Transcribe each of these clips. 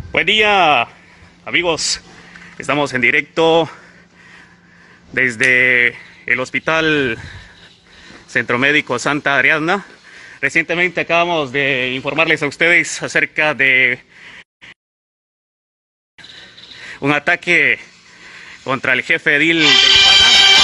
Buen día, amigos. Estamos en directo desde el Hospital Centro Médico Santa Ariadna. Recientemente acabamos de informarles a ustedes acerca de un ataque contra el jefe edil de Ipala.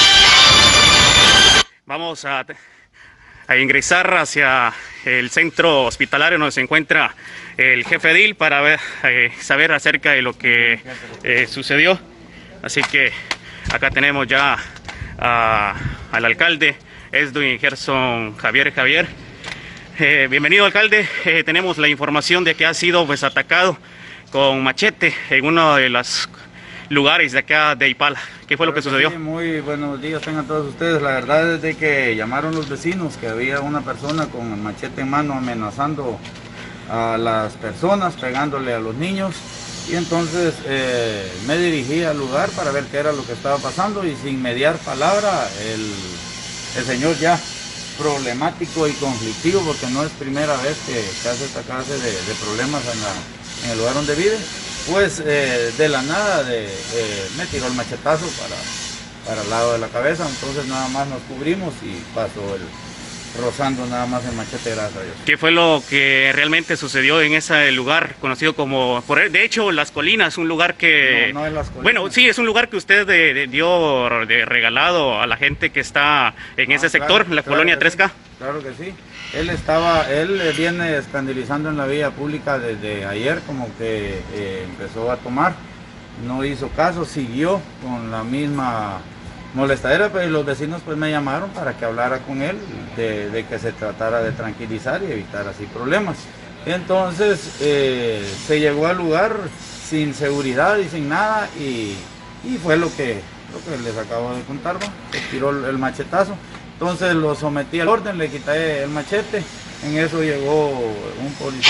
Vamos a ingresar hacia el centro hospitalario donde se encuentra el jefe edil para saber acerca de lo que sucedió. Así que acá tenemos ya al alcalde Edwin Gerson Javier. Bienvenido, alcalde. Tenemos la información de que ha sido atacado con machete en uno de los lugares de acá de Ipala. ¿Qué fue lo que sucedió? Sí, muy buenos días tengan todos ustedes. La verdad es de que llamaron los vecinos que había una persona con el machete en mano amenazando a las personas, pegándole a los niños, y entonces me dirigí al lugar para ver qué era lo que estaba pasando, y sin mediar palabra el señor, ya problemático y conflictivo, porque no es primera vez que hace esta clase de problemas en el lugar donde vive, pues de la nada me tiró el machetazo para el lado de la cabeza. Entonces nada más nos cubrimos y pasó rozando nada más el machete, gracias a Dios. ¿Qué fue lo que realmente sucedió en ese lugar conocido como, de hecho, Las Colinas, un lugar que... No es Las Colinas. Bueno, sí, es un lugar que usted dio de regalado a la gente que está en ese sector, la colonia 3K. Sí, claro que sí. Él viene escandalizando en la vía pública desde ayer, como que empezó a tomar, no hizo caso, siguió con la misma molestadera, pero los vecinos pues me llamaron para que hablara con él, de que se tratara de tranquilizar y evitar así problemas. Entonces se llegó al lugar sin seguridad y sin nada, y fue lo que les acabo de contar, ¿no? Se tiró el machetazo. Entonces lo sometí al orden, le quité el machete, en eso llegó un policía.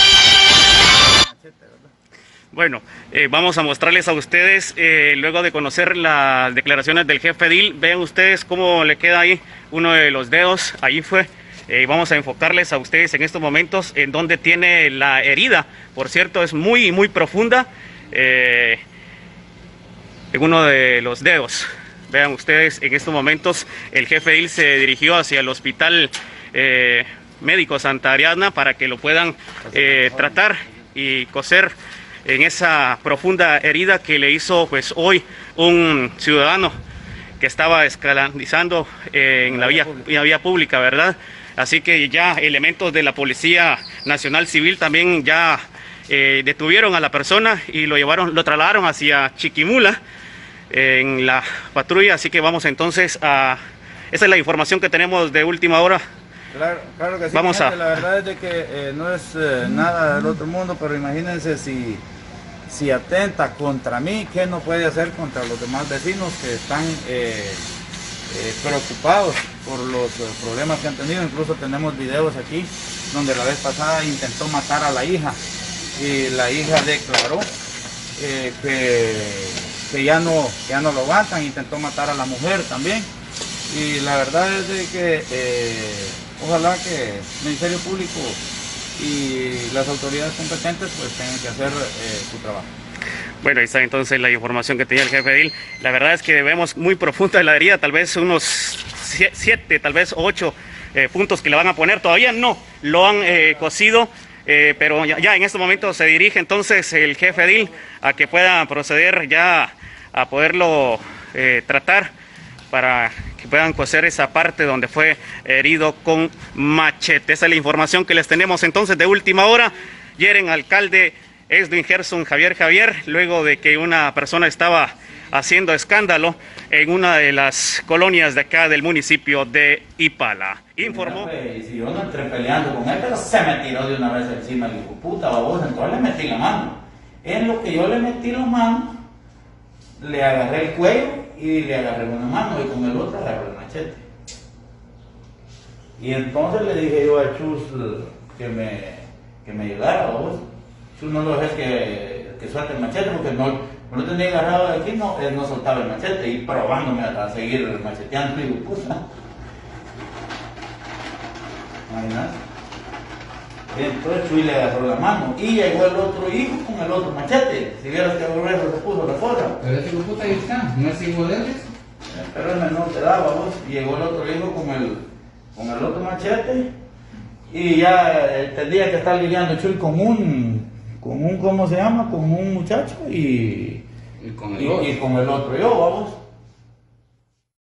Bueno, vamos a mostrarles a ustedes, luego de conocer las declaraciones del jefe edil, vean ustedes cómo le queda ahí uno de los dedos, ahí fue. Vamos a enfocarles a ustedes en estos momentos en donde tiene la herida, por cierto es muy profunda, en uno de los dedos. Vean ustedes, en estos momentos el jefe edil se dirigió hacia el Hospital Médico Santa Ariadna para que lo puedan tratar y coser en esa profunda herida que le hizo pues hoy un ciudadano que estaba escandalizando en la vía pública, ¿verdad? Así que ya elementos de la Policía Nacional Civil también ya detuvieron a la persona y lo trasladaron hacia Chiquimula en la patrulla. Así que vamos entonces esa es la información que tenemos de última hora. Claro que sí. Vamos gente, la verdad es de que no es nada del otro mundo, pero imagínense si atenta contra mí, ¿qué no puede hacer contra los demás vecinos que están preocupados por los problemas que han tenido? Incluso tenemos videos aquí donde la vez pasada intentó matar a la hija, y la hija declaró que ya no lo aguantan. Intentó matar a la mujer también, y la verdad es de que ojalá que el Ministerio Público y las autoridades competentes pues tengan que hacer su trabajo. Bueno, ahí está entonces la información que tenía el jefe edil. La verdad es que vemos muy profunda la herida, tal vez unos 7, tal vez 8 puntos que le van a poner. Todavía no lo han cosido, pero ya en este momento se dirige entonces el jefe edil a que pueda proceder ya a poderlo tratar para que puedan coser esa parte donde fue herido con machete. Esa es la información que les tenemos entonces de última hora. Hieren alcalde Edwin Gerson Javier, luego de que una persona estaba haciendo escándalo en una de las colonias de acá del municipio de Ipala. Informó. Y si yo no entré peleando con él, pero se me tiró de una vez encima el hijo puta babosa, entonces le metí la mano. En lo que yo le metí la mano, le agarré el cuello y le agarré una mano, y con el otro agarré el machete. Y entonces le dije yo a Chus que me ayudara, vos. Chus no lo dejes que suelte el machete, porque no lo tenía agarrado de aquí, él no soltaba el machete, y probándome a seguir macheteando, digo, puta. No hay nada. Entonces Chuy le agarró la mano y llegó el otro hijo con el otro machete. Si vieras que grueso se puso la cosa. Pero ese puta ahí está, no es hijo de él. Pero el menor te daba vos. Y llegó el otro hijo con el otro machete. Y ya tendría que estar lidiando Chuy con un, ¿cómo se llama? Con un muchacho y con el otro yo, vamos.